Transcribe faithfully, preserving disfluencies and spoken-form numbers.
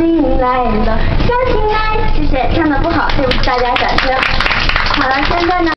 情来了，小情来，谢谢，唱的不好，对不起大家，掌声。好了，现在呢。